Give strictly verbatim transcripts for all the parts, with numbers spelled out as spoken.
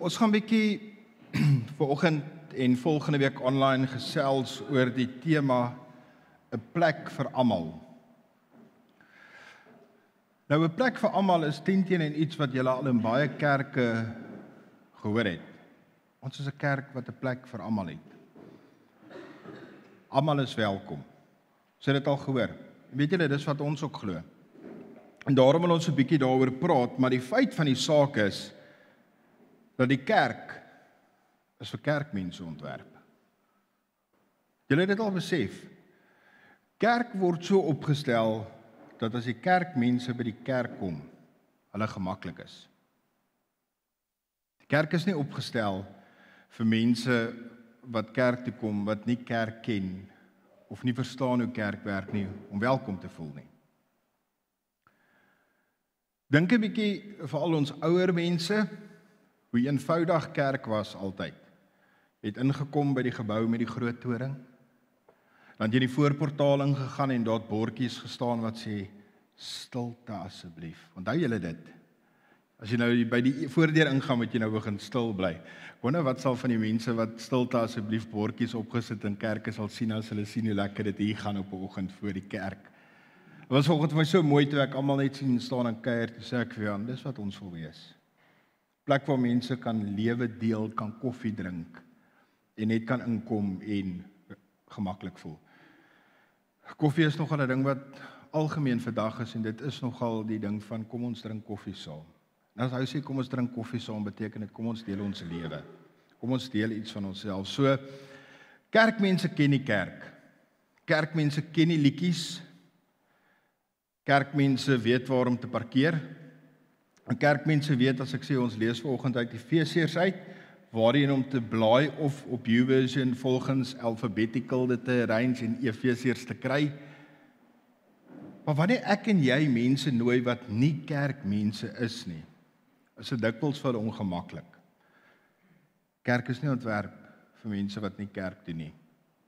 ons gaan 'n bietjie vanoggend en volgende week online gesels oor die tema 'n plek vir almal. Nou 'n plek vir almal is ten teenoor iets wat julle al in baie kerke gehoor het. Ons is 'n kerk wat 'n plek vir almal het. Almal is welkom. So dit al gehoor. Weet julle, dis wat ons ook glo. En daarom wil ons 'n bietjie daaroor praat, maar die feit van die saak is dat die kerk is vir kerkmense ontwerp. Julle het dit al besef. Kerk word so opgestel dat as die kerkmense by die kerk kom, hulle gemaklik is. Die kerk is nie opgestel vir mense wat kerk toe kom, wat nie kerk ken, of nie verstaan hoe kerk werk nie, om welkom te voel nie. Dink 'n bietjie vir al ons ouer mense, hoe eenvoudig kerk was altyd. Jy het ingekom by die gebou met die groot toring, dan het jy in die voorportaal ingegaan en daar het bordjies gestaan wat sê, stilte asseblief. Onthou julle dit? As jy nou by die voordeur ingaan, moet jy nou begin stil bly. Wonder wat sal van die mense wat stilte asseblief bordjies opgesit in kerke sal sien as hulle sien hoe lekker dit hier gaan op 'n oggend voor die kerk. Dit was vanoggend vir my so mooi toe ek almal net sien staan en kuier, toe sê ek vir Jan, dis wat ons wil wees. Plek waar mense kan lewe deel, kan koffie drink en net kan inkom en gemaklik voel. Koffie is nogal 'n ding wat algemeen vandag is en dit is nogal die ding van kom ons drink koffie saam. En as hy sê kom ons drink koffie saam, beteken dit kom ons deel ons lewe. Kom ons deel iets van onsself. So kerkmense ken die kerk. Kerkmense ken die liedjies. Kerkmense weet waar om te parkeer. En kerkmense weet, as ek sê ons lees vanoggend uit Efesiërs uit, waarheen om te blaai of op YouVersion volgens alphabetical dit te arrange en Efesiërs te kry. Maar wanneer ek en jy mense nooi wat nie kerkmense is nie, is dit dikwels vir hulle ongemaklik. Kerk is nie ontwerp vir mense wat nie kerk doen nie.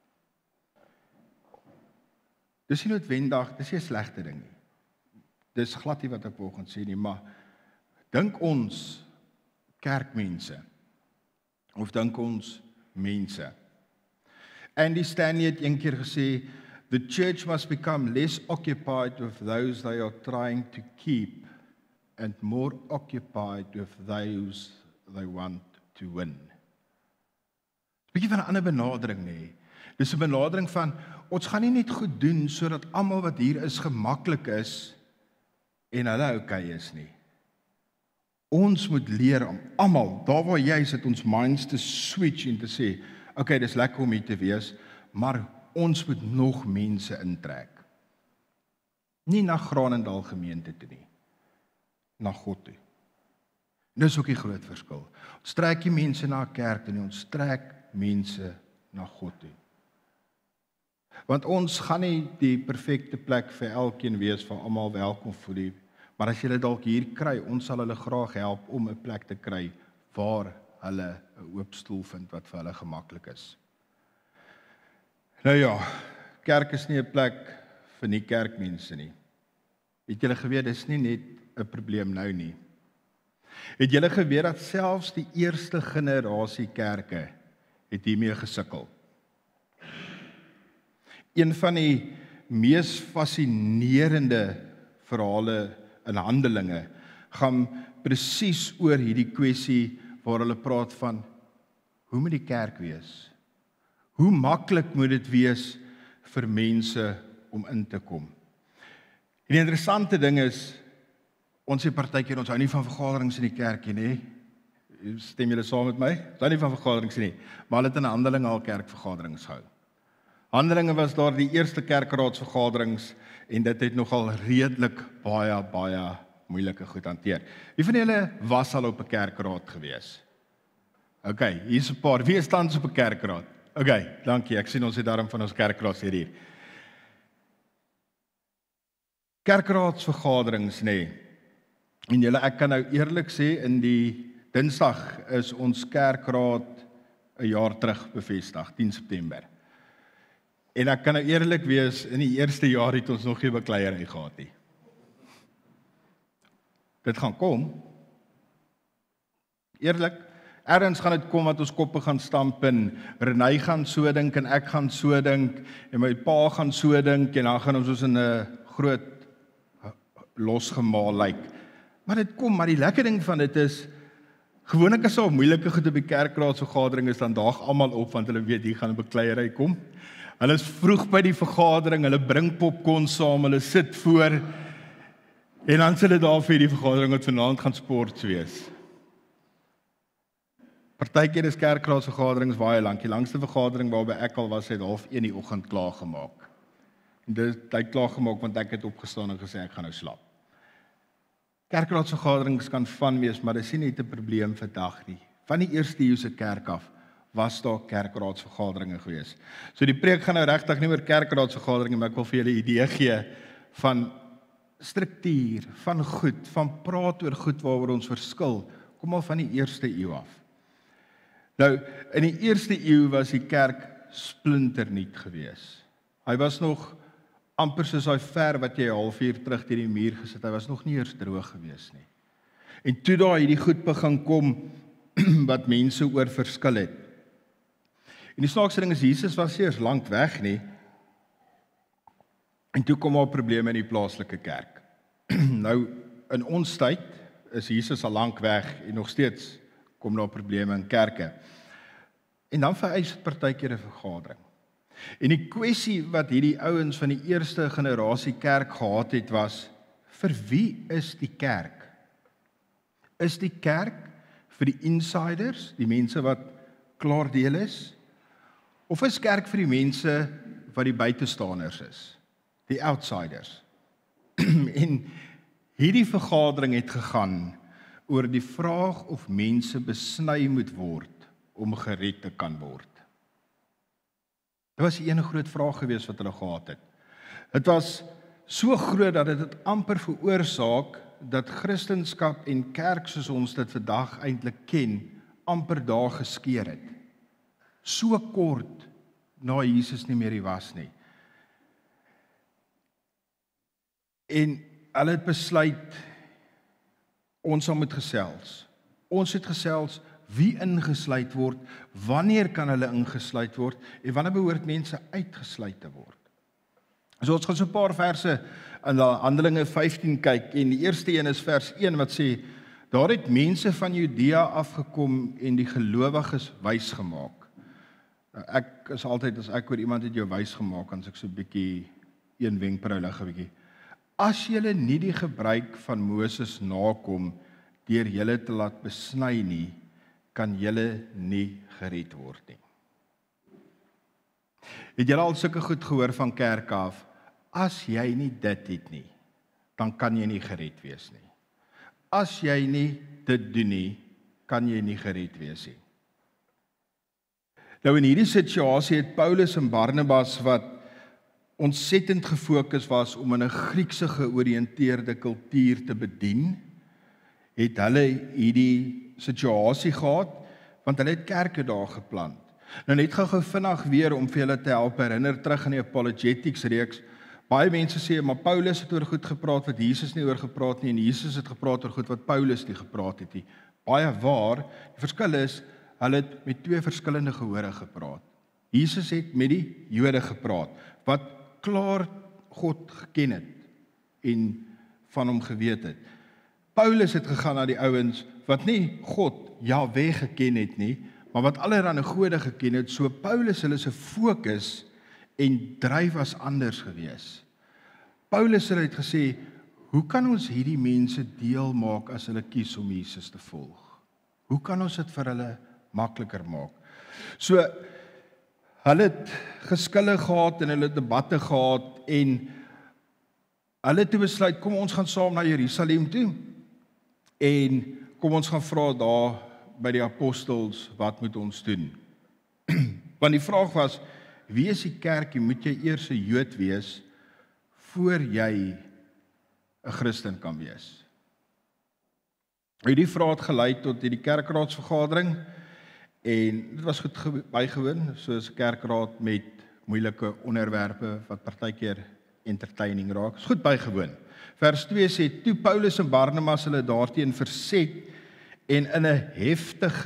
Dis nie noodwendig, dis nie 'n slegte ding nie. Dis glad nie wat ek vanoggend sê nie, maar dink ons kerkmense of dink ons mense. Andy Stanley het een keer gesê, the church must become less occupied with those they are trying to keep and more occupied with those they want to win. Bietjie van 'n ander benadering nê. Dis 'n benadering van ons gaan nie net goed doen sodat almal wat hier is gemaklik is en hulle okay is nie. Ons moet leer om almal, daar waar jy is, het ons minds te switch en te sê, okay, dis lekker om hier te wees, maar ons moet nog mense intrek. Nie na Granendal gemeente toe nie, na God toe. En dis ook die groot verskil. Ons trek nie mense na 'n kerk toe nie, ons trek mense na God toe. Want ons gaan nie die perfekte plek vir elkeen wees waar almal welkom voel nie, maar as julle dalk hier kry, ons sal hulle graag help om 'n plek te kry waar hulle 'n oop stoel vind wat vir hulle gemaklik is. Nou ja, kerk is nie 'n plek vir nie kerkmense nie. Het julle geweet, dis nie net 'n probleem nou nie. Het julle geweet dat selfs die eerste generasie kerke het hiermee gesukkel? Een van die mees fascinerende verhale in Handelinge gaan presies oor hierdie kwessie waar hulle praat van hoe moet die kerk wees? Hoe maklik moet dit wees vir mense om in te kom? En die interessante ding is, ons sê partykeer ons hou nie van vergaderings in die kerk nie. Stem julle saam met my? Ons hou nie van vergaderings nie, maar hulle het in Handelinge al kerkvergaderings gehou. Handelinge was daar die eerste kerkraadsvergaderings en dit het nogal redelik baie, baie moeilike goed hanteer. Wie van julle was al op 'n kerkraad gewees? OK, hier's 'n paar. Wie is tans op 'n kerkraad? OK, dankie. Ek sien ons het daarom van ons kerkraad hier. Kerkraadsvergaderings nê. Nee. En julle, ek kan nou eerlik sê, in die Dinsdag is ons kerkraad 'n jaar terug bevestig, tien September. En ek kan nou eerlik wees, in die eerste jaar het ons nog nie bekleierery gehad nie. Dit gaan kom. Eerlik, Ergens gaan dit kom wat ons koppe gaan stamp en Renay gaan so dink en ek gaan so dink en my pa gaan so dink en dan gaan ons ons in 'n groot losgemaal lyk. Maar dit kom, maar die lekker ding van dit is, gewoonlik as daar moeilike goed op die kerkraadsvergadering is, dan daag almal op want hulle weet hier gaan 'n bekleierery kom. Hulle is vroeg by die vergadering, hulle bring popcorn saam, hulle sit voor en dan sê hulle daar vir die vergadering wat vanaand gaan sport wees. Partykeer is kerkraadsvergaderings baie lank. Die langste vergadering waarby ek al was, het half een die oggend klaar gemaak. En dit het klaar gemaak want ek het opgestaan en gesê ek gaan nou slaap. Kerkraadsvergaderings kan van wees, maar dit is nie net 'n probleem vandag nie. Van die eerste eeuse kerk af was daar kerkraadsvergaderinge gewees. So die preek gaan nou regtig nie oor kerkraadsvergaderinge, maar ek wil vir julle 'n idee gee van struktuur, van goed, van praat oor goed waaroor ons verskil, kom al van die eerste eeu af. Nou, in die eerste eeu was die kerk splinternuut gewees. Hy was nog amper soos daai ver wat jy 'n halfuur terug teen die muur gesit, hy was nog nie eers droog gewees nie. En toe daar hierdie goed begin kom wat mense oor verskil het. En die snaakse ding is, Jesus was nie eers lank weg nie. En toe kom daar probleme in die plaaslike kerk. Nou, in ons tyd is Jesus al lank weg en nog steeds kom daar probleme in kerke. En dan vereis dit partykeer 'n vergadering. En die kwessie wat hierdie ouens van die eerste generasie kerk gehad het was, vir wie is die kerk? Is die kerk vir die insiders, die mense wat klaar deel is? Of is kerk vir die mense wat die buitestanders is, die outsiders? En hierdie vergadering het gegaan oor die vraag of mense besny moet word om gered te kan word. Dit was die ene groot vraag gewees wat hulle gehad het. Dit was so groot dat dit amper veroorsaak dat Christendom en kerk soos ons dit vandag eintlik ken, amper daar geskeur het. So kort na Jesus nie meer hier was nie. En hulle het besluit, ons sal moet gesels. Ons het gesels wie ingesluit word, wanneer kan hulle ingesluit word, en wanneer behoort mense uitgesluit te word. So ons gaan so 'n paar verse in Handelinge vyftien kyk, en die eerste een is vers een wat sê, daar het mense van Judea afgekom en die gelowiges wys gemaak. Nou, ek is altyd, as ek oor iemand het jou wys gemaak, dan is ek so 'n bietjie een wenkbrauw lig 'n bietjie. As julle nie die gebruik van Moses nakom, deur julle te laat besny nie, kan julle nie gered word nie. Het julle al sulke goed gehoor van kerk af? As jy nie dit het nie, dan kan jy nie gered wees nie. As jy nie dit doen nie, kan jy nie gered wees nie. Nou in hierdie situasie het Paulus en Barnabas wat ontsettend gefokus was om in 'n Griekse georiënteerde kultuur te bedien, het hulle hierdie situasie gehad, want hulle het kerke daar geplant. Nou net gou-gou vinnig weer om vir julle te help herinner terug in die apologetics reeks. Baie mense sê, maar Paulus het oor goed gepraat wat Jesus nie oor gepraat nie, en Jesus het gepraat oor goed wat Paulus nie gepraat het nie. Baie waar, die verskil is, hulle het met twee verskillende gehore gepraat. Jesus het met die Jode gepraat, wat klaar God geken het, en van hom geweet het. Paulus het gegaan na die ouens, wat nie God, Jahwe geken het nie, maar wat allerhande gode geken het, so Paulus hulle se fokus en dryf was anders gewees. Paulus het gesê, hoe kan ons hierdie mense deel maak as hulle kies om Jesus te volg? Hoe kan ons dit vir hulle makliker maak? So, hulle het geskille gehad en hulle het debatte gehad en hulle het toe besluit, kom ons gaan saam na Jerusalem toe en kom ons gaan vra daar by die apostels, wat moet ons doen? Want die vraag was, wie is die kerk, moet jy eers 'n Jood wees, voor jy 'n Christen kan wees? Hierdie vraag het gelei tot die kerkraadsvergadering, en dit was goed bygewoon, soos 'n kerkraad met moeilike onderwerpe, wat partykeer entertaining raak, is goed bygewoon. Vers twee sê, toe Paulus en Barnabas hulle daarteen verset, en in 'n heftige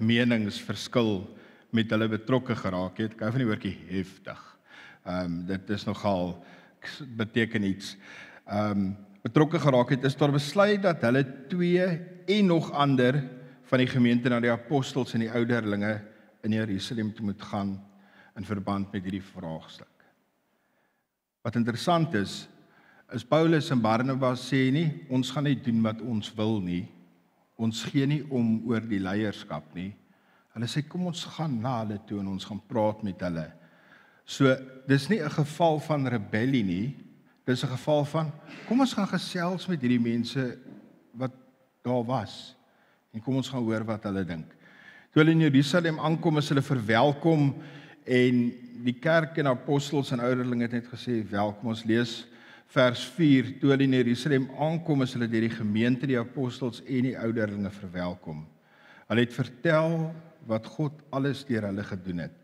meningsverskil met hulle betrokke geraak het. Ek hou van die woordjie heftig. Um, dit is nogal, beteken iets. Um, betrokke geraak het, is daar besluit dat hulle twee en nog ander van die gemeente na die apostels en die ouderlinge in Jerusalem toe moet gaan in verband met hierdie vraagstuk. Wat interessant is, is Paulus en Barnabas sê nie, ons gaan nie doen wat ons wil nie, ons gee nie om oor die leierskap nie. Hulle sê, kom ons gaan na hulle toe en ons gaan praat met hulle. So, dis nie 'n geval van rebellie nie, dis 'n geval van, kom ons gaan gesels met hierdie mense wat daar was, en kom ons gaan hoor wat hulle dink. Toe hulle in Jerusalem aankom, is hulle verwelkom, en die kerk en apostels en ouderlinge het net gesê, welkom. Ons lees vers vier, toe hulle in Jerusalem aankom, is hulle deur die gemeente, die apostels en die ouderlinge verwelkom. Hulle het vertel wat God alles deur hulle gedoen het.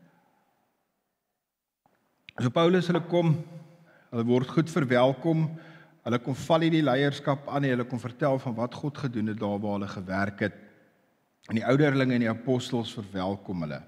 So Paulus, hulle kom, hulle word goed verwelkom, hulle kom val nie die leierskap aan nie, hulle kom vertel van wat God gedoen het daar waar hulle gewerk het, en die ouderlinge en die apostels verwelkom hulle.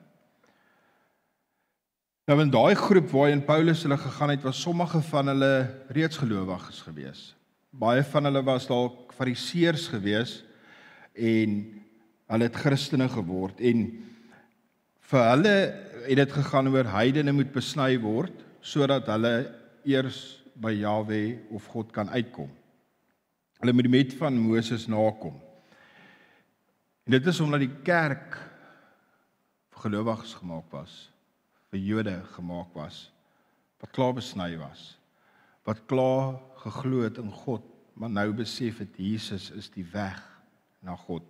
Nou in daai groep waarin Paulus hulle gegaan het, was sommige van hulle reeds gelowiges gewees. Baie van hulle was dalk fariseërs gewees, en hulle het Christene geword, en vir hulle het dit gegaan oor heidene moet besny word, sodat hulle eers by Jahwe of God kan uitkom. Hulle moet die wet van Moses nakom. En dit is omdat die kerk vir gelowiges gemaak was, vir Jode gemaak was, wat klaar besny was, wat klaar geglo het in God, maar nou besef het Jesus is die weg na God.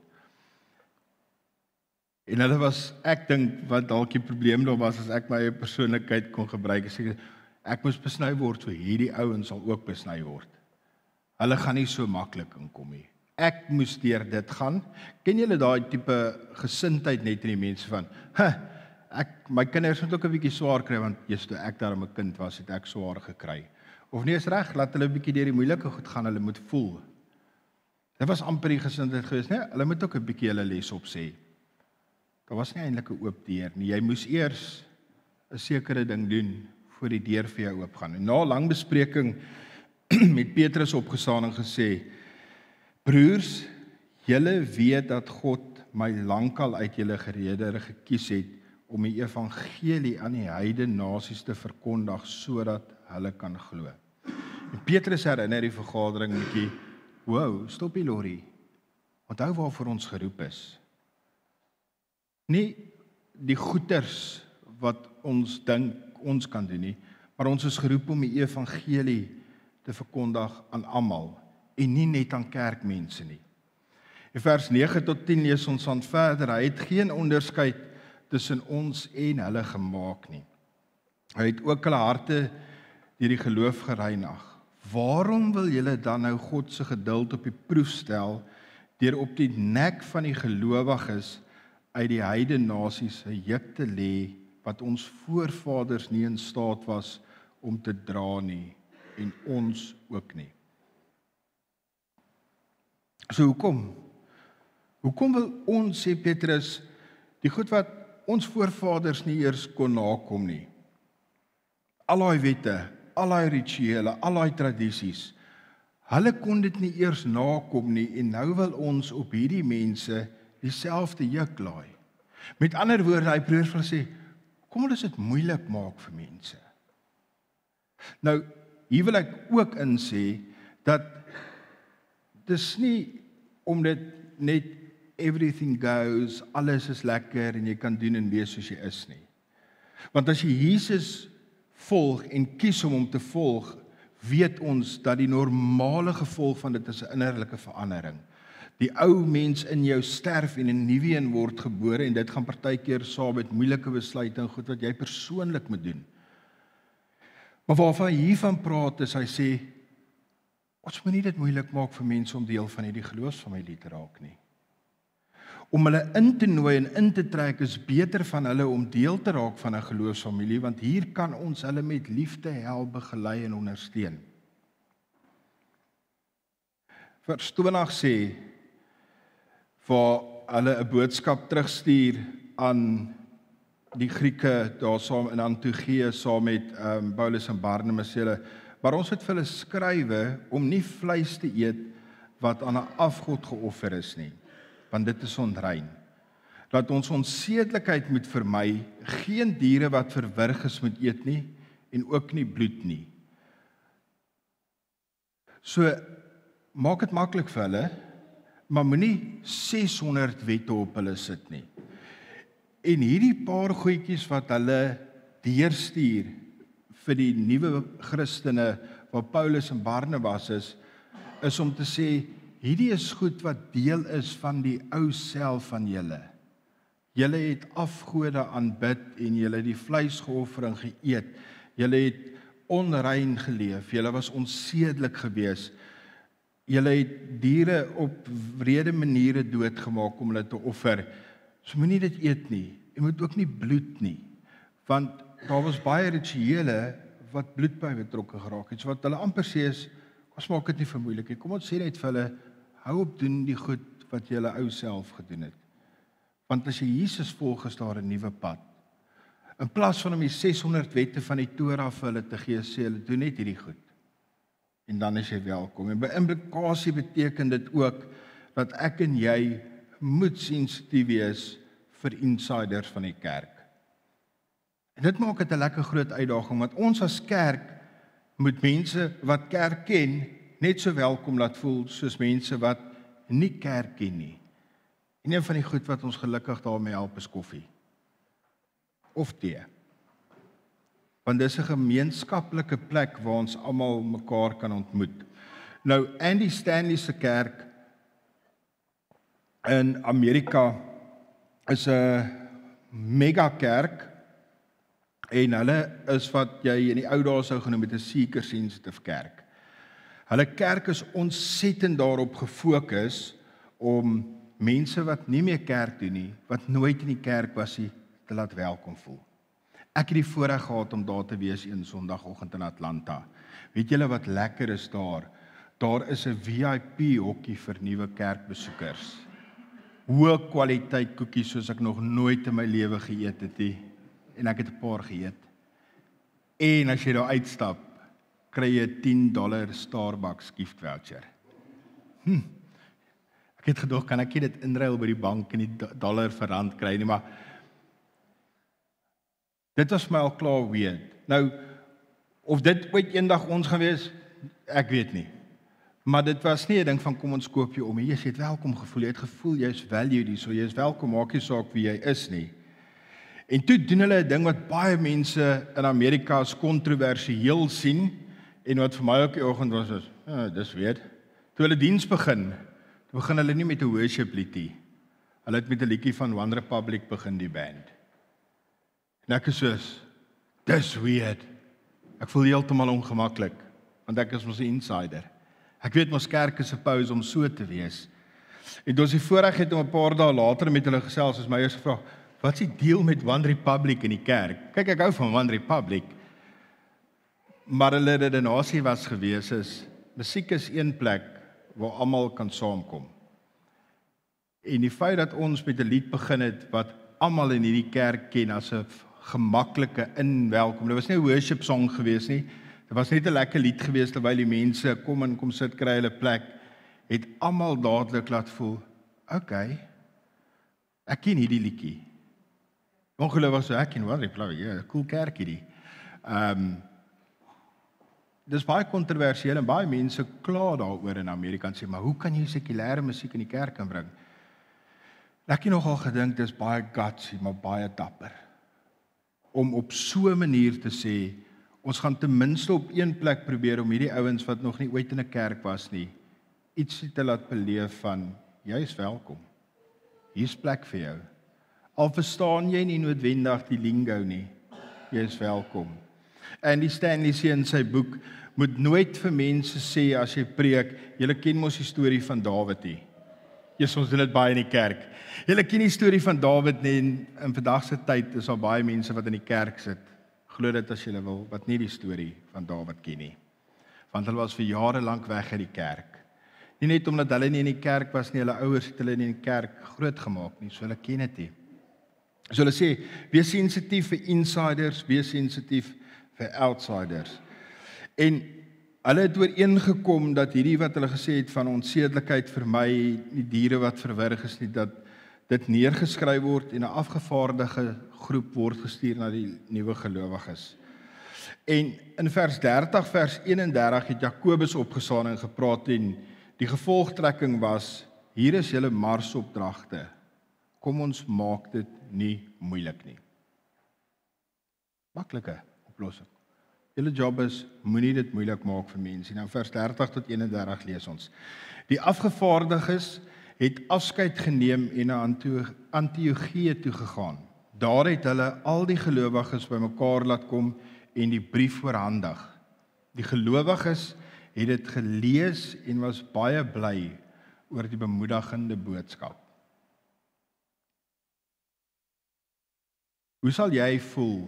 En hulle was, ek dink, wat dalk die probleem daar was, as ek my persoonlikheid kon gebruik, is ek, ek moes besny word, so hierdie ouens sal ook besny word. Hulle gaan nie so maklik inkom nie. Ek moes deur dit gaan. Ken julle daai tipe gesindheid net in die mense van, huh, ek, my kinders moet ook 'n bietjie swaar kry, want jy's toe ek daar 'n kind was, het ek swaar gekry. Of nie is reg, laat hulle 'n bietjie deur die moeilike goed gaan, hulle moet voel. Dit was amper die gesindheid geweest, nee, hulle moet ook 'n bietjie hulle les op sê. Daar was nie eintlik 'n oop deur nie. Jy moes eers 'n sekere ding doen voor die deur vir jou oopgaan. En na 'n lang bespreking met Petrus opgestaan en gesê, broers, julle weet dat God my lankal uit julle geredere gekies het om die evangelie aan die heidene nasies te verkondig sodat hulle kan glo. En Petrus herinner die vergadering 'n bietjie, wow, stop die lorry. Onthou waarvoor ons geroep is. Nie die goeters wat ons dink ons kan doen nie, maar ons is geroep om die evangelie te verkondig aan almal en nie net aan kerkmense nie. In vers nege tot tien lees ons aan verder, hy het geen onderskeid tussen ons en hulle gemaak nie. Hy het ook hulle harte deur die geloof gereinig. Waarom wil julle dan nou God se geduld op die proef stel deur op die nek van die gelowiges uit die heidene nasies 'n juk te lê wat ons voorvaders nie in staat was om te dra nie en ons ook nie. So hoekom? Hoekom wil ons, sê Petrus, die goed wat ons voorvaders nie eers kon nakom nie? Al daai wette, al daai rituele, al daai tradisies, hulle kon dit nie eers nakom nie en nou wil ons op hierdie mense dieselfde juk laai. Met ander woorde, hy probeer vir sê, kom ons dit moeilik maak vir mense. Nou, hier wil ek ook insê dat dis nie om dit net everything goes, alles is lekker en jy kan doen en wees soos jy is nie. Want as jy Jesus volg en kies om hom te volg, weet ons dat die normale gevolg van dit is 'n innerlike verandering. Die ou mens in jou sterf en 'n nuwe een word gebore en dit gaan partykeer saam met moeilike besluite en goed wat jy persoonlik moet doen. Maar waarvan hy hiervan praat is, hy sê, ons moet nie dit moeilik maak vir mense om deel van hierdie geloofsfamilie te raak nie. Om hulle in te nooi en in te trek is beter van hulle om deel te raak van 'n geloofsfamilie, want hier kan ons hulle met liefde help, begelei en ondersteun. Vers twintig sê, waar hulle 'n boodskap terugstuur aan die Grieke daar saam in Antiochië saam met um, Paulus en Barnabas hulle, maar ons het vir hulle skrywe om nie vleis te eet wat aan 'n afgod geoffer is nie, want dit is onrein. Dat ons onsedelikheid moet vermy, geen diere wat verwrig is moet eet nie, en ook nie bloed nie. So, maak dit maklik vir hulle, maar moenie ses honderd wette op hulle sit nie. En hierdie paar goedjies wat hulle deurstuur vir die nuwe Christene, waar Paulus en Barnabas is, is om te sê, hierdie is goed wat deel is van die ou self van julle. Julle het afgode aanbid en julle het die vleisgeoffering geëet. Julle het onrein geleef, julle was onsedelik gewees. Julle het diere op wrede maniere doodgemaak om hulle te offer. So moenie dit eet nie. Jy moet ook nie bloed nie. Want daar was baie rituele wat bloed by betrokke geraak het. So wat hulle amper sê is, ons maak dit nie vir moeilik nie. Kom ons sê net vir hulle, hou op doen die goed wat jy julle ou self gedoen het. Want as jy Jesus volg, is daar 'n nuwe pad. In plaas van om die ses honderd wette van die Torah vir hulle te gee, sê hulle, doen net hierdie goed. En dan is jy welkom. En by implikasie beteken dit ook, dat ek en jy moet sensitief wees vir insiders van die kerk. En dit maak dit 'n lekker groot uitdaging, want ons as kerk moet mense wat kerk ken, net so welkom laat voel, soos mense wat nie kerk ken nie. En een van die goed wat ons gelukkig daarmee help is koffie. Of tee. Want dis 'n gemeenskaplike plek waar ons almal mekaar kan ontmoet. Nou, Andy Stanley se kerk in Amerika is 'n mega kerk, en hulle is wat jy in die ou dae sou genoem het 'n seeker sensitive kerk. Hulle kerk is ontsettend daarop gefokus om mense wat nie meer kerk doen nie, wat nooit in die kerk was nie, te laat welkom voel. Ek het die voorreg gehad om daar te wees een Sondagoggend in Atlanta. Weet julle wat lekker is daar? Daar is 'n V I P hokkie vir nuwe kerkbesoekers. Hoë kwaliteit koekies soos ek nog nooit in my lewe geëet het nie. En ek het 'n paar geëet. En as jy daar uitstap, kry jy 'n tien dollar Starbucks gift voucher. Hm. Ek het gedog, kan ek dit inruil by die bank en die dollar vir rand kry nie, maar dit was my al klaar weet. Nou, of dit ooit eendag ons gaan wees, ek weet nie. Maar dit was nie 'n ding van kom ons koop jou om. Jy het welkom gevoel, jy het gevoel jy is valued hier, so jy is welkom, maak nie saak wie jy is nie. En toe doen hulle 'n ding wat baie mense in Amerika as kontroversieel sien, en wat vir my ook die oggend was, is, oh, dis weet, toe hulle diens begin, toe begin hulle nie met 'n worship liedjie. Hulle het met 'n liedjie van One Republic begin, die band. En ek is soos, dis weird. Ek voel heeltemal ongemaklik, want ek is mos 'n insider. Ek weet mos kerk is supposed om so te wees. En toe ons die voorreg het om 'n paar dae later met hulle gesels, is my eerste vraag, wat is die deal met One Republic in die kerk? Kyk, ek hou van One Republic. Maar hulle redenasie was gewees is, musiek is een plek waar almal kan saamkom. En die feit dat ons met 'n lied begin het wat almal in hierdie kerk ken as 'n gemaklike inwelkom. Dit was nie 'n worship song gewees nie. Dit was net 'n lekker lied gewees terwyl die mense kom en kom sit kry hulle plek. Het almal dadelik laat voel, okay, ek ken hierdie liedjie. Ongeloof was so, ek ken One Republic, ja, cool kerk hierdie. Ehm um, Dis baie kontroversieel en baie mense kla daaroor in Amerika en sê, maar hoe kan jy sekulêre musiek in die kerk inbring? Ek het nogal gedink dis baie gutsy, maar baie dapper. Om op so 'n manier te sê, ons gaan ten minste op een plek probeer om hierdie ouens wat nog nie ooit in 'n kerk was nie, ietsie te laat beleef van, jy is welkom. Hier's plek vir jou. Al verstaan jy nie noodwendig die lingo nie, jy is welkom. Andy Stanley sê in sy boek, moet nooit vir mense sê as jy preek, julle ken mos die storie van Dawid nie. Jesus, ons doen dit baie in die kerk. Julle ken die storie van Dawid nie, en in vandag se tyd is daar baie mense wat in die kerk sit, glo dit as julle wil, wat nie die storie van Dawid ken nie. Want hulle was vir jare lank weg uit die kerk. Nie net omdat hulle nie in die kerk was nie, hulle ouers het hulle nie in die kerk grootgemaak nie, so hulle ken dit nie. So hulle sê, wees sensitief vir insiders, wees sensitief vir outsiders. En hulle het ooreengekom dat hierdie wat hulle gesê het van onsedelikheid vir my, die diere wat verwrig is nie, dat dit neergeskryf word en 'n afgevaardigde groep word gestuur na die nuwe gelowiges. En in vers dertig, vers eenendertig het Jakobus opgestaan en gepraat en die gevolgtrekking was, hier is julle marsopdragte, kom ons maak dit nie moeilik nie. Maklike oplossing. Julle job is, moenie dit moeilik maak vir mense. Nou vers dertig tot eenendertig lees ons. Die afgevaardiges het afskeid geneem en na Antiochië toe gegaan. Daar het hulle al die gelowiges bymekaar laat kom en die brief oorhandig. Die gelowiges het dit gelees en was baie bly oor die bemoedigende boodskap. Hoe sal jy voel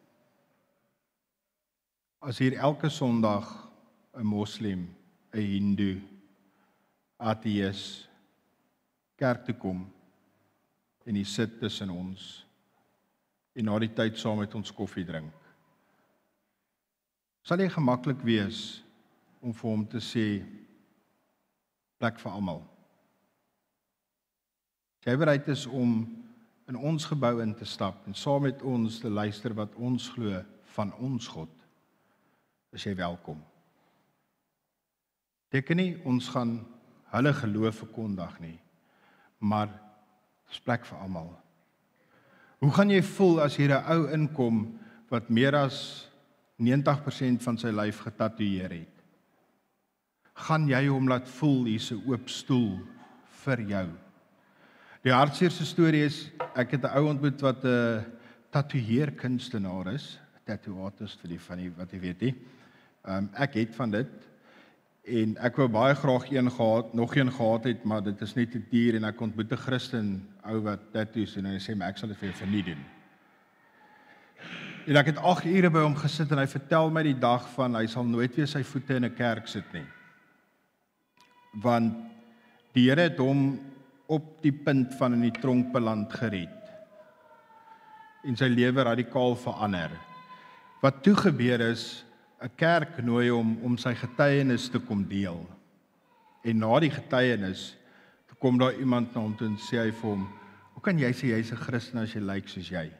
as hier elke Sondag 'n moslim, 'n hindoe, ateïs kerk toe kom en hy sit tussen ons en na die tyd saam met ons koffie drink? Sal jy gemaklik wees om vir hom te sê, plek vir almal? As jy bereid is om in ons gebou in te stap en saam met ons te luister wat ons glo van ons God, is jy welkom. Teken nie, ons gaan hulle geloof verkondig nie, maar dis plek vir almal. Hoe gaan jy voel as hier 'n ou inkom wat meer as negentig persent van sy lyf getatoeëer het? Gaan jy hom laat voel hier's 'n oop stoel vir jou? Die hartseerste storie is, ek het 'n ou ontmoet wat 'n tatoeëerkunstenaar is, 'n tattoo artist vir die van die wat jy weet nie. Um, ek het van dit en ek wou baie graag een gehad, nog een gehad het, maar dit is net te duur en ek ontmoet 'n Christen ou wat tattoos en hy sê my ek sal dit vir jou verniet doen. En ek het agt ure by hom gesit en hy vertel my die dag van hy sal nooit weer sy voete in 'n kerk sit nie. Want die Here het hom op die punt van in die tronk beland gered en sy lewe radikaal verander. Wat toe gebeur is, 'n kerk nooi hom om sy getuienis te kom deel. En na die getuienis, toe kom daar iemand na hom toe en sê hy vir hom, hoe kan jy sê jy's 'n Christen as jy lyk soos jy?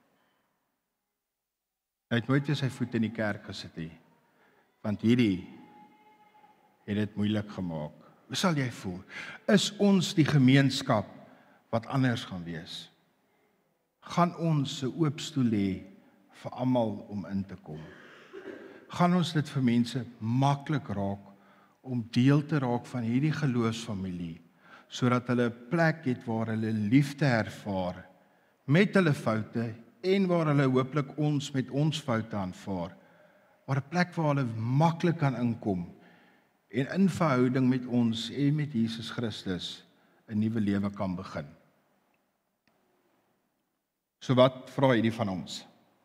Hy het nooit weer sy voet in die kerk gesit nie, want hierdie het dit moeilik gemaak. Hoe sal jy voel? Is ons die gemeenskap wat anders gaan wees? Gaan ons 'n oop stoel hê vir almal om in te kom? Gaan ons dit vir mense maklik raak om deel te raak van hierdie geloofsfamilie, sodat hulle 'n plek het waar hulle liefde ervaar met hulle foute en waar hulle hooplik ons met ons foute aanvaar, waar 'n plek waar hulle maklik kan inkom en in verhouding met ons en met Jesus Christus 'n nuwe lewe kan begin. So wat vra hierdie van ons?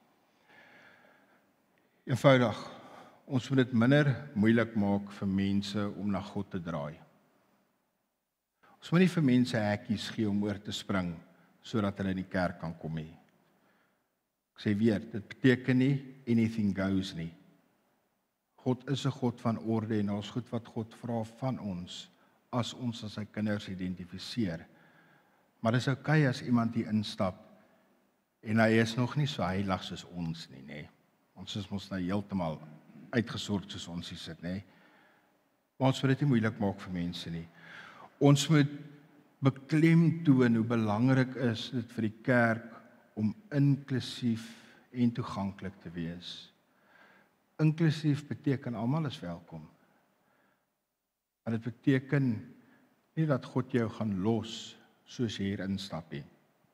Eenvoudig, ons moet dit minder moeilik maak vir mense om na God te draai. Ons moet nie vir mense hekkies gee om oor te spring, sodat hulle in die kerk kan kom nie. Ek sê weer, dit beteken nie anything goes nie. God is 'n God van orde en daar's goed wat God vra van ons, as ons as sy kinders identifiseer. Maar dit is oukei as iemand hier instap, en hy is nog nie so heilig soos ons nie, nê. Ons is mos nou heeltemal uitgesort soos ons hier sit, nê. Maar ons moet dit nie moeilik maak vir mense nie. Ons moet beklemtoon hoe belangrik is dit vir die kerk om inklusief en toeganklik te wees. Inklusief beteken almal is welkom. Maar dit beteken nie dat God jou gaan los soos jy hier instap nie.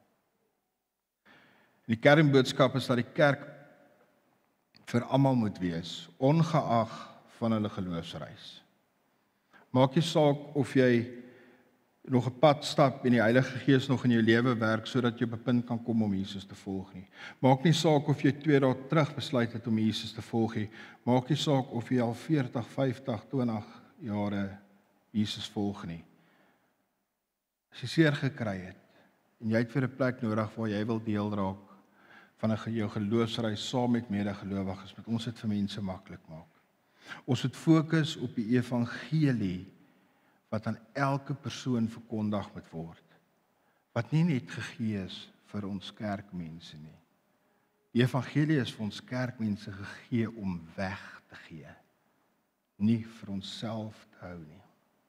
Die kernboodskap is dat die kerk vir almal moet wees, ongeag van hulle geloofsreis. Maak nie saak of jy nog 'n pad stap en die Heilige Gees nog in jou lewe werk sodat jy op 'n punt kan kom om Jesus te volg nie. Maak nie saak of jy twee dae terug besluit het om Jesus te volg nie. Maak nie saak of jy al veertig, vyftig, twintig jare Jesus volg nie. As jy seer gekry het, en jy het vir 'n plek nodig waar jy wil deel raak van 'n jou geloofsreis saam met medegelowiges, moet ons dit vir mense maklik maak. Ons moet fokus op die evangelie wat aan elke persoon verkondig moet word. Wat nie net gegee is vir ons kerkmense nie. Die evangelie is vir ons kerkmense gegee om weg te gee, nie vir onsself te hou nie.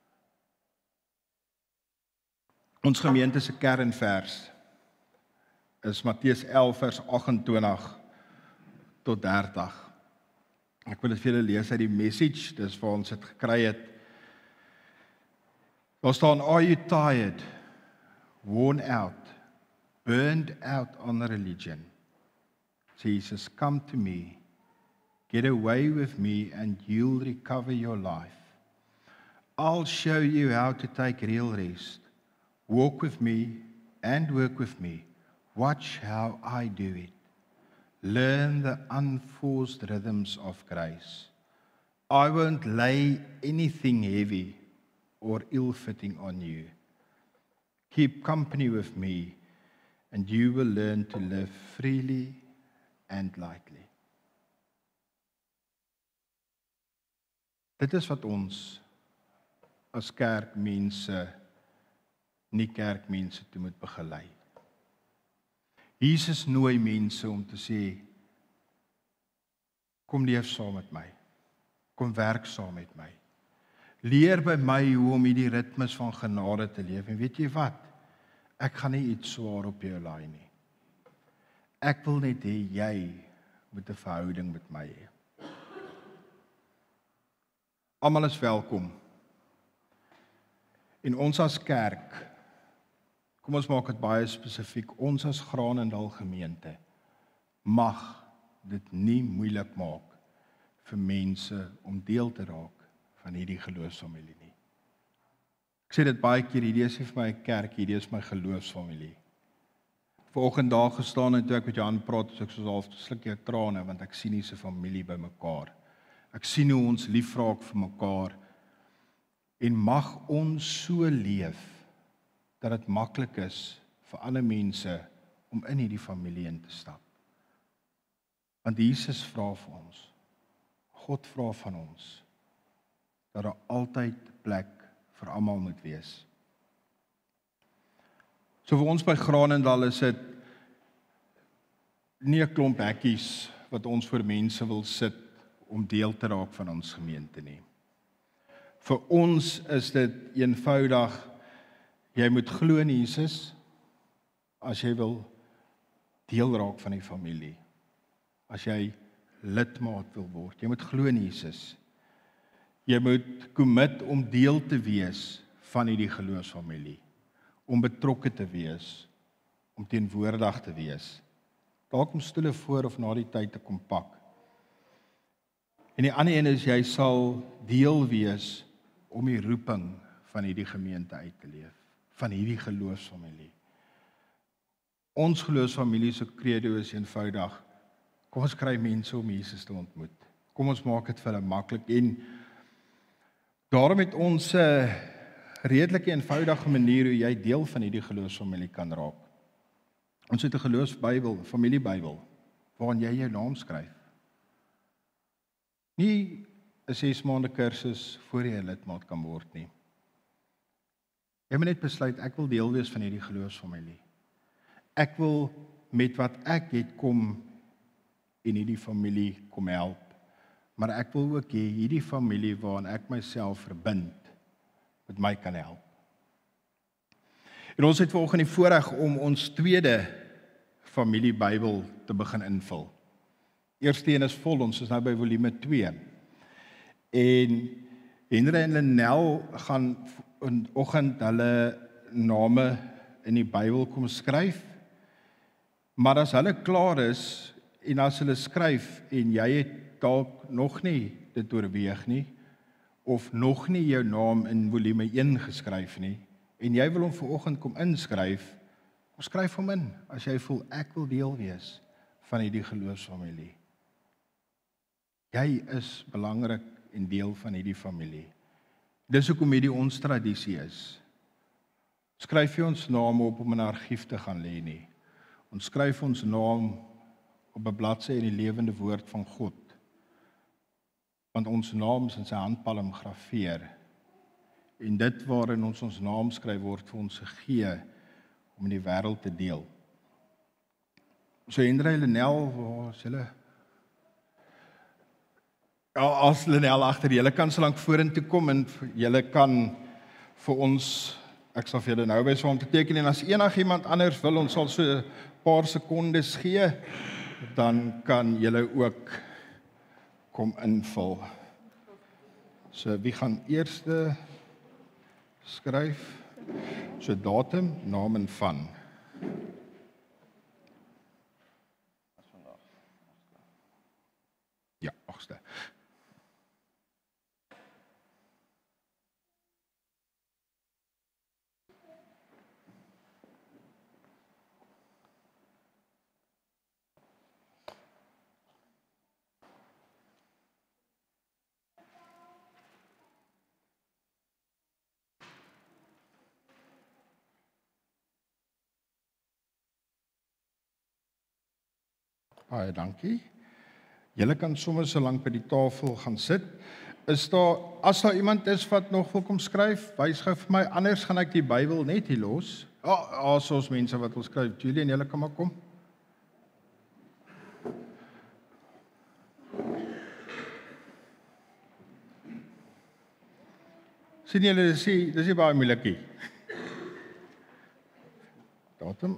Ons gemeente se kernvers is Matteus elf vers agt en twintig tot dertig. Ek wil dit vir julle lees uit die Message, dis waar ons dit gekry het. Daar staan, "Are you tired, worn out, burned out on religion? Jesus, come to me, get away with me and you'll recover your life. I'll show you how to take real rest. Walk with me and work with me. Watch how I do it. Learn the unforced rhythms of grace. I won't lay anything heavy or ill-fitting on you. Keep company with me and you will learn to live freely and lightly." Dit is wat ons as kerkmense, nie kerkmense toe moet begelei. Jesus nooi mense om te sê, kom leef saam met my, kom werk saam met my. Leer by my hoe om hierdie ritmes van genade te leef. En weet jy wat? Ek gaan nie iets swaar op jou laai nie. Ek wil net hê jy moet 'n verhouding met my hê. Almal is welkom. En ons as kerk, kom ons maak dit baie spesifiek, ons as Granendal gemeente mag dit nie moeilik maak vir mense om deel te raak van hierdie geloofsfamilie nie. Ek sê dit baie keer, hierdie is nie vir my 'n kerk, hierdie is my geloofsfamilie. Vanoggend daar gestaan en toe ek met Jan praat, so ek soos half sluk jou trane, want ek sien hierdie familie by mekaar. Ek sien hoe ons lief raak vir mekaar, en mag ons so leef, dat dit maklik is vir ander mense om in hierdie familie in te stap. Want Jesus vra vir ons, God vra van ons, dat daar altyd plek vir almal moet wees. So vir ons by Granendal is dit nie 'n klomp hekkies wat ons vir mense wil sit om deel te raak van ons gemeente nie. Vir ons is dit eenvoudig, jy moet glo in Jesus as jy wil deel raak van die familie. As jy lidmaat wil word, jy moet glo in Jesus. Jy moet commit om deel te wees van hierdie geloofsfamilie, om betrokke te wees, om teenwoordig te wees. Dalk om stoele voor of na die tyd te kom pak. En die ander een is, jy sal deel wees om die roeping van hierdie gemeente uit te leef, van hierdie geloofsfamilie. Ons geloofsfamilie se credo is eenvoudig, kom ons kry mense om Jesus te ontmoet. Kom ons maak dit vir hulle maklik, en daarom het ons 'n redelike eenvoudige manier hoe jy deel van hierdie geloofsfamilie kan raak. Ons het 'n geloofsbybel, familiebybel, waarin jy jou naam skryf. Nie 'n ses maande kursus voor jy 'n lidmaat kan word nie. Jy moet net besluit, ek wil deel wees van hierdie geloofsfamilie. Ek wil met wat ek het kom in hierdie familie kom help. Maar ek wil ook hê hierdie familie waarin ek myself verbind, met my kan help. En ons het vanoggend die voorreg om ons tweede familiebybel te begin invul. Eerste een is vol, ons is nou by volume twee. En Henry en Lenel gaan in oggend hulle name in die Bybel kom skryf. Maar as hulle klaar is en as hulle skryf en jy het dalk nog nie dit oorweeg nie of nog nie jou naam in volume een geskryf nie en jy wil hom vanoggend kom inskryf, kom skryf hom in as jy voel ek wil deel wees van hierdie geloofsfamilie. Jy is belangrik en deel van hierdie familie. Dis hoekom hierdie ons tradisie is. Skryf jy ons naam op om in 'n argief te gaan lê nie. Ons skryf ons naam op 'n bladsy in die lewende woord van God. Want ons naam is in sy handpalm grafeer. En dit waarin ons ons naam skryf word vir ons gegee om in die wêreld te deel. So Henry Lenel, waar is julle? Ja, as Lenel agter, julle kan so lank vorentoe kom en julle kan vir ons, ek sal vir julle nou wys om te teken, en as enigiemand anders wil, ons sal so 'n paar sekondes gee, dan kan julle ook kom invul. So wie gaan eerste skryf? So datum, naam en van. Ja, agste. Baie dankie. Julle kan sommer so lank by die tafel gaan sit. Is daar, as daar iemand is wat nog wil kom skryf, wys gou vir my, anders gaan ek die Bybel net hier los. Ja, oh, as ons mense wat wil skryf, Julie en julle kan maar kom. Sien julle, dis nie, dis nie baie moeilik nie. Datum.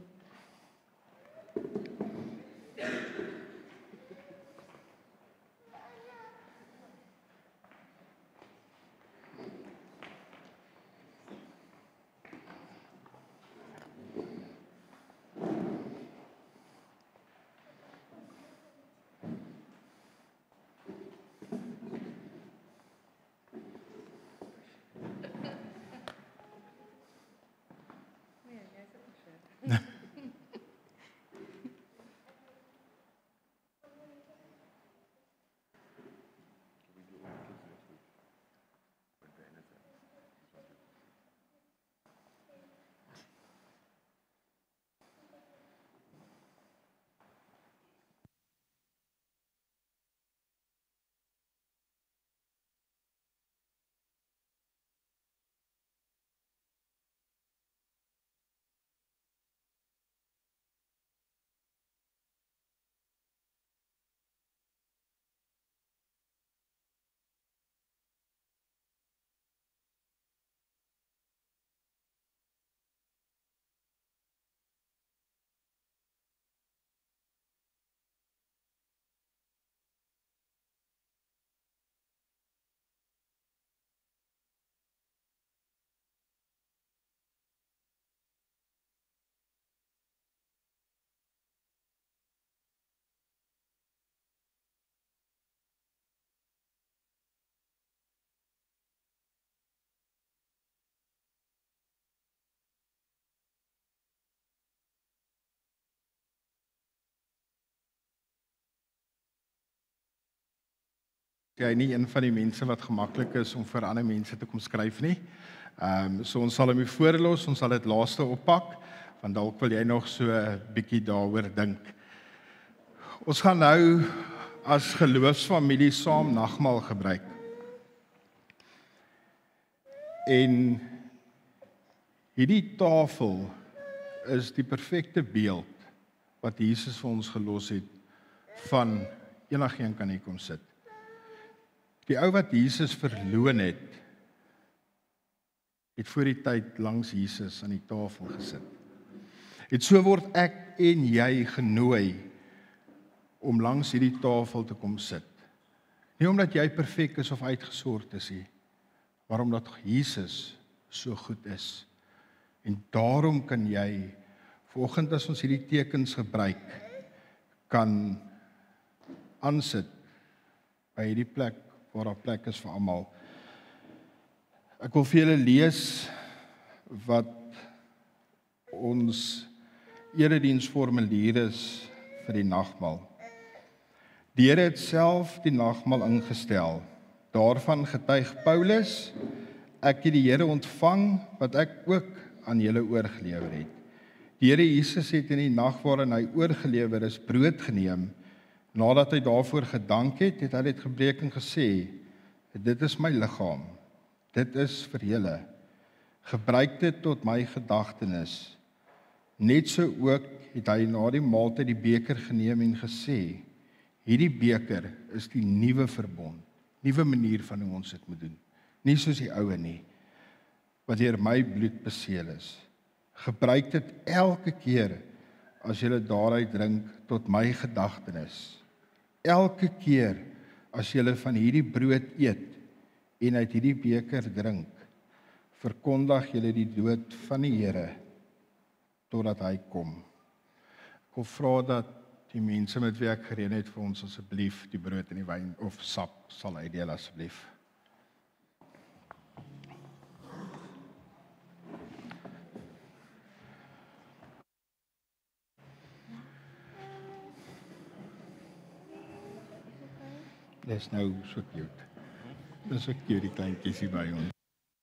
Jy nie een van die mense wat gemaklik is om vir ander mense te kom skryf nie. Ehm um, so ons sal hom hier voorlos, ons sal dit laaste oppak, want dalk wil jy nog so 'n bietjie daaroor dink. Ons gaan nou as geloofsfamilie saam nagmaal gebruik. En hierdie tafel is die perfekte beeld wat Jesus vir ons gelos het van enigiemand kan hier kom sit. Die ou wat Jesus verloon het, het voor die tyd langs Jesus aan die tafel gesit. Het so word ek en jy genooi om langs hierdie tafel te kom sit. Nie omdat jy perfek is of uitgesort is nie, maar omdat Jesus so goed is. En daarom kan jy, vanoggend as ons hierdie tekens gebruik, kan aansit by hierdie plek, waar daar plek is vir almal. Ek wil vir julle lees wat ons erediensformulier is vir die nagmaal. Die Here het self die nagmaal ingestel. Daarvan getuig Paulus: ek het die Here ontvang wat ek ook aan julle oorgelewer het. Die Here Jesus het in die nag waarin hy oorgelewer is, brood geneem. Nadat hy daarvoor gedank het, het hy dit gebreek en gesê, dit is my liggaam, dit is vir julle. Gebruik dit tot my gedagtenis. Net so ook het hy na die maaltyd die beker geneem en gesê, hierdie beker is die nuwe verbond, nuwe manier van hoe ons dit moet doen. Nie soos die oue nie, wat deur my bloed beseël is. Gebruik dit elke keer as julle daaruit drink tot my gedagtenis. Elke keer as julle van hierdie brood eet en uit hierdie beker drink, verkondig julle die dood van die Here totdat hy kom. Ek wil vra dat die mense met wie ek gereën het vir ons asseblief die brood en die wyn of sap sal uitdeel asseblief. Dis nou so cute. Dis so cute die kleintjies hier by ons.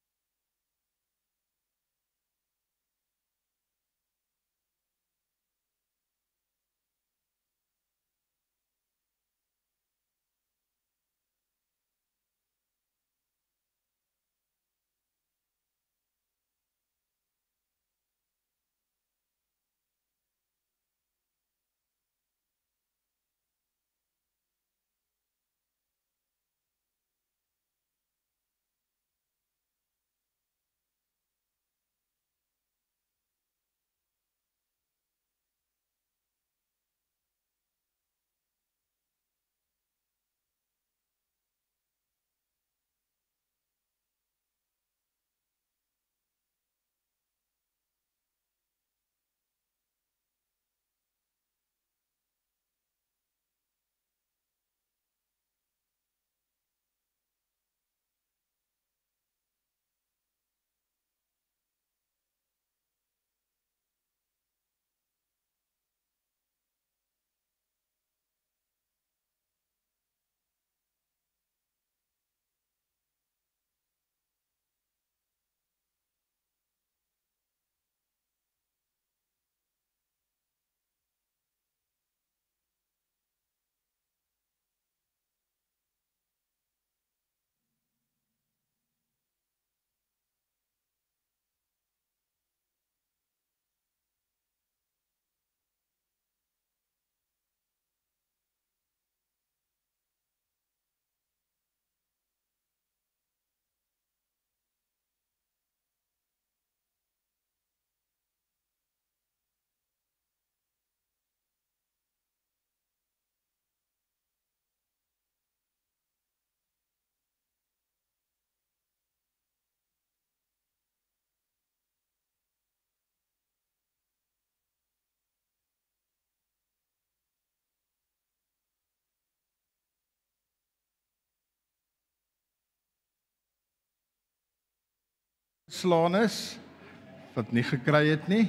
Slaan is, wat nie gekry het nie.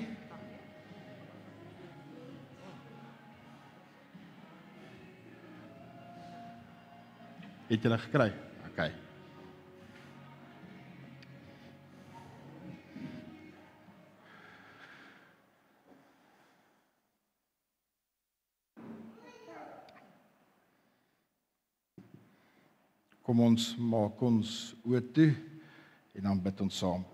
Het julle gekry? OK. Kom ons maak ons oë toe en dan bid ons saam.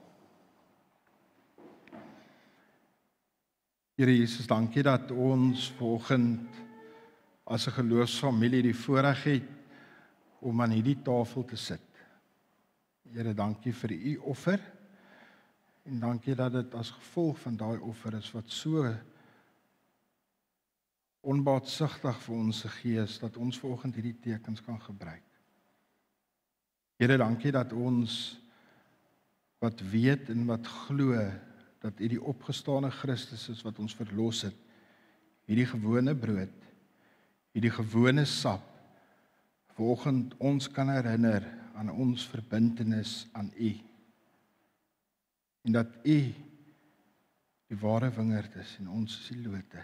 Here Jesus, dankie dat ons vanoggend as 'n geloofsfamilie die voorreg het om aan hierdie tafel te sit. Here, dankie vir u offer en dankie dat dit as gevolg van daai offer is wat so onbaatsigtig vir ons gees dat ons vanoggend hierdie tekens kan gebruik. Here, dankie dat ons wat weet en wat glo dat U die opgestane Christus is wat ons verlos het, hierdie gewone brood, hierdie gewone sap, vanoggend ons kan herinner aan ons verbintenis aan U. En dat U die ware wingerd is en ons is die lote.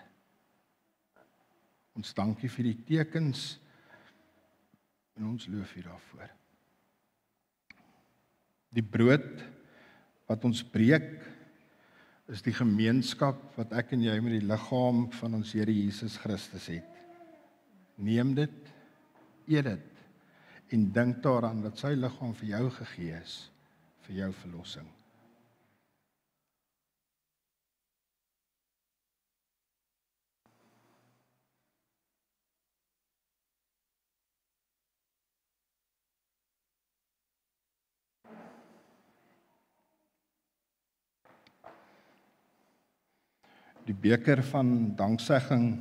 Ons dankie vir die tekens en ons loof U daarvoor. Die brood wat ons breek, is die gemeenskap wat ek en jy met die liggaam van ons Here Jesus Christus het. Neem dit, eet dit, en dink daaraan dat sy liggaam vir jou gegee is, vir jou verlossing. Die beker van danksegging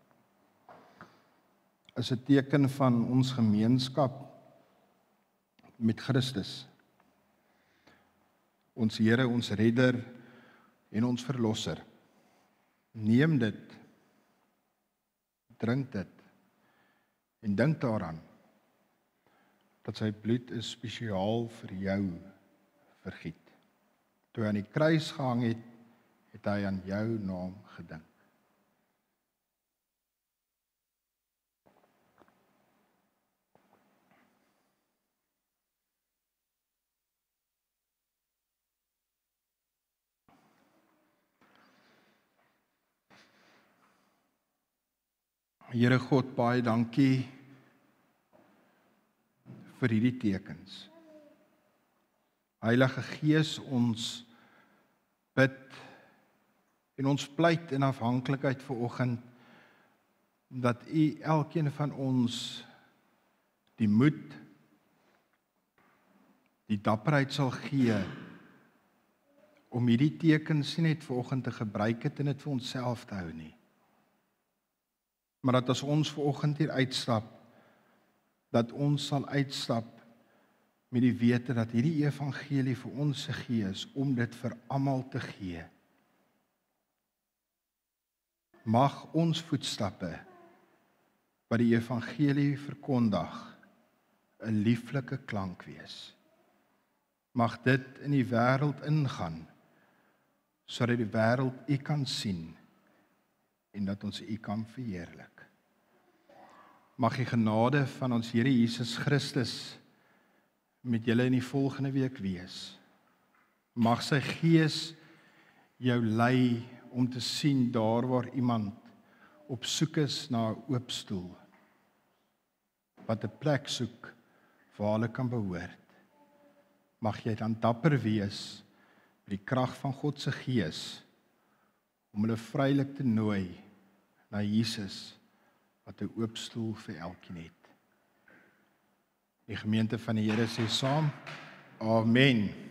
is 'n teken van ons gemeenskap met Christus. Ons Here, ons Redder en ons Verlosser. Neem dit, drink dit en dink daaraan dat sy bloed is spesiaal vir jou vergiet. Toe hy aan die kruis gehang het, het hy aan jou naam gedink. Here God, baie dankie vir hierdie tekens. Heilige Gees, ons bid en ons pleit in afhanklikheid vanoggend dat U elkeen van ons die moed, die dapperheid sal gee om hierdie tekens nie net vanoggend te gebruik het en dit vir onsself te hou nie. Maar dat as ons vanoggend hier uitstap, dat ons sal uitstap met die wete dat hierdie evangelie vir ons gegee is om dit vir almal te gee. Mag ons voetstappe wat die evangelie verkondig 'n lieflike klank wees. Mag dit in die wêreld ingaan, sodat die wêreld U kan sien en dat ons U kan verheerlik. Mag die genade van ons Here Jesus Christus met julle in die volgende week wees. Mag sy Gees jou lei om te sien daar waar iemand op soek is na 'n oop stoel, wat 'n plek soek waar hulle kan behoort. Mag jy dan dapper wees met die krag van God se Gees om hulle vrylik te nooi na Jesus wat 'n oop stoel vir elkeen het. Die gemeente van die Here sê saam: Amen.